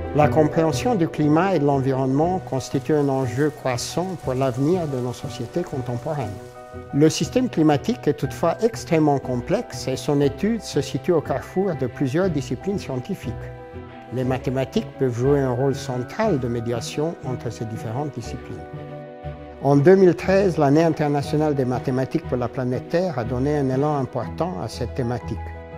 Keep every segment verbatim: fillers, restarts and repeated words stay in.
La compréhension du climat et de l'environnement constitue un enjeu croissant pour l'avenir de nos sociétés contemporaines. Le système climatique est toutefois extrêmement complexe et son étude se situe au carrefour de plusieurs disciplines scientifiques. Les mathématiques peuvent jouer un rôle central de médiation entre ces différentes disciplines. En deux mille treize, l'année internationale des mathématiques pour la planète Terre a donné un élan important à cette thématique.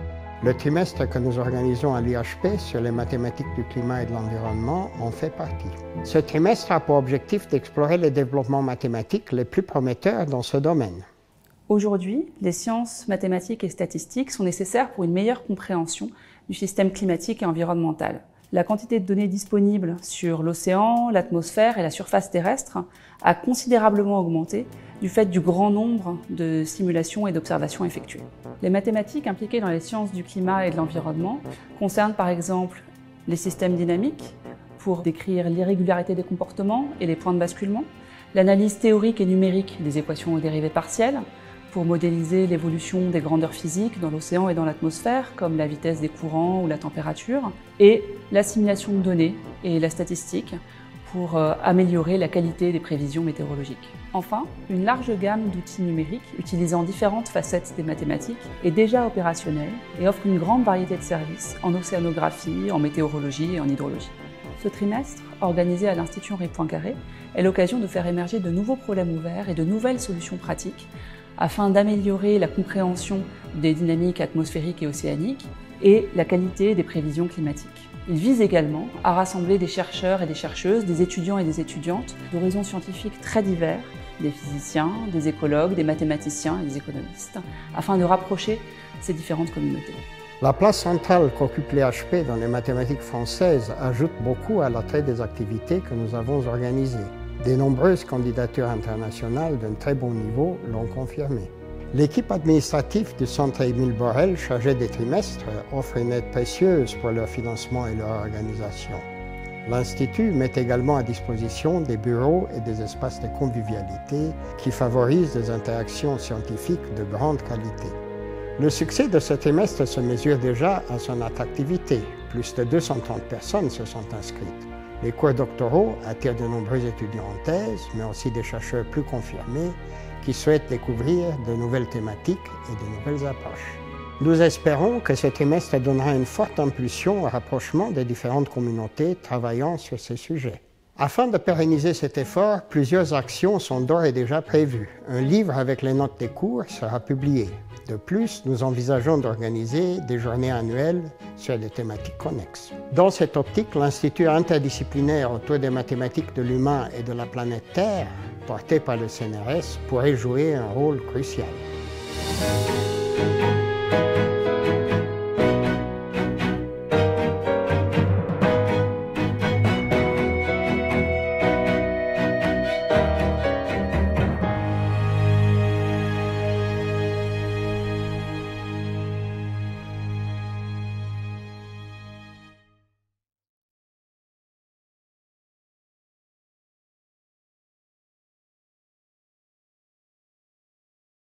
Le trimestre que nous organisons à l'I H P sur les mathématiques du climat et de l'environnement en fait partie. Ce trimestre a pour objectif d'explorer les développements mathématiques les plus prometteurs dans ce domaine. Aujourd'hui, les sciences mathématiques et statistiques sont nécessaires pour une meilleure compréhension du système climatique et environnemental. La quantité de données disponibles sur l'océan, l'atmosphère et la surface terrestre a considérablement augmenté du fait du grand nombre de simulations et d'observations effectuées. Les mathématiques impliquées dans les sciences du climat et de l'environnement concernent par exemple les systèmes dynamiques pour décrire l'irrégularité des comportements et les points de basculement, l'analyse théorique et numérique des équations aux dérivées partielles, pour modéliser l'évolution des grandeurs physiques dans l'océan et dans l'atmosphère, comme la vitesse des courants ou la température, et l'assimilation de données et la statistique pour euh, améliorer la qualité des prévisions météorologiques. Enfin, une large gamme d'outils numériques utilisant différentes facettes des mathématiques est déjà opérationnelle et offre une grande variété de services en océanographie, en météorologie et en hydrologie. Ce trimestre, organisé à l'Institut Henri Poincaré, est l'occasion de faire émerger de nouveaux problèmes ouverts et de nouvelles solutions pratiques afin d'améliorer la compréhension des dynamiques atmosphériques et océaniques et la qualité des prévisions climatiques. Il vise également à rassembler des chercheurs et des chercheuses, des étudiants et des étudiantes d'horizons scientifiques très divers, des physiciens, des écologues, des mathématiciens et des économistes, afin de rapprocher ces différentes communautés. La place centrale qu'occupe l'I H P dans les mathématiques françaises ajoute beaucoup à l'attrait des activités que nous avons organisées. De nombreuses candidatures internationales d'un très bon niveau l'ont confirmé. L'équipe administrative du Centre Émile Borel, chargée des trimestres, offre une aide précieuse pour leur financement et leur organisation. L'Institut met également à disposition des bureaux et des espaces de convivialité qui favorisent des interactions scientifiques de grande qualité. Le succès de ce trimestre se mesure déjà à son attractivité. Plus de deux cent trente personnes se sont inscrites. Les cours doctoraux attirent de nombreux étudiants en thèse, mais aussi des chercheurs plus confirmés qui souhaitent découvrir de nouvelles thématiques et de nouvelles approches. Nous espérons que ce trimestre donnera une forte impulsion au rapprochement des différentes communautés travaillant sur ces sujets. Afin de pérenniser cet effort, plusieurs actions sont d'ores et déjà prévues. Un livre avec les notes des cours sera publié. De plus, nous envisageons d'organiser des journées annuelles sur des thématiques connexes. Dans cette optique, l'Institut interdisciplinaire autour des mathématiques de l'humain et de la planète Terre, porté par le C N R S, pourrait jouer un rôle crucial.